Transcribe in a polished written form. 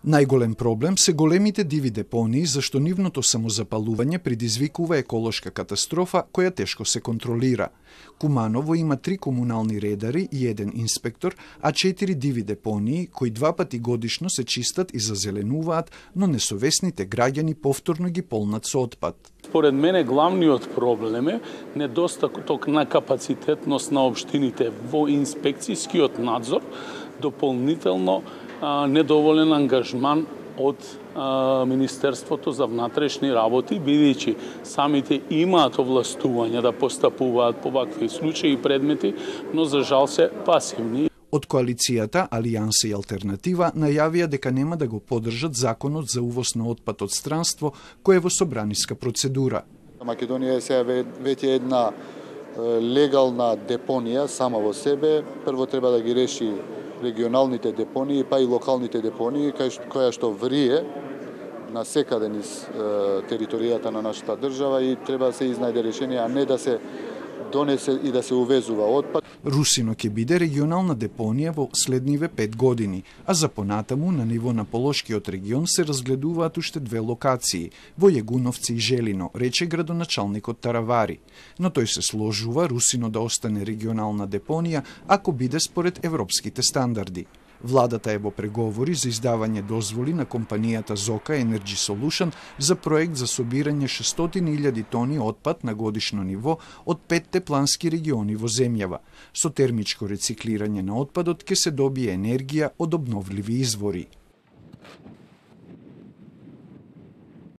Најголем проблем се големите диви депонии, зашто нивното самозапалување предизвикува еколошка катастрофа која тешко се контролира. Куманово има 3 комунални редари и 1 инспектор, а 4 диви депонии кои 2 пати годишно се чистат и зазеленуваат, но несовесните граѓани повторно ги полнат со отпад. Според мене главниот проблем е недостаток на капацитетност на општините во инспекцијскиот надзор, дополнително недоволен ангажман од Министерството за внатрешни работи, бидејќи самите имаат овластување да постапуваат по вакви случаи и предмети, но за жал се пасивни. Од коалицијата Алијанса и Алтернатива најавија дека нема да го поддржат законот за увоз на отпад од странство, кој е во собраниска процедура. Македонија е сега веќе една легална депонија сама во себе. Прво треба да ги реши регионалните депонии, па и локалните депонии, која што врие на секаде низ територијата на нашата држава и треба да се изнајде решение, а не да се донесе и да се увезува отпад. Русино ќе биде регионална депонија во следниве 5 години, а за понатаму на ниво на Полошкиот регион се разгледуваат уште 2 локации, во Јегуновци и Желино, рече градоначалникот Таравари. Но тој се сложува Русино да остане регионална депонија ако биде според европските стандарди. Владата е во преговори за издавање дозволи на компанијата Zoka Energy Solution за проект за собирање 600.000 тони отпад на годишно ниво од 5 плански региони во земјава. Со термичко рециклирање на отпадот ќе се добие енергија од обновливи извори.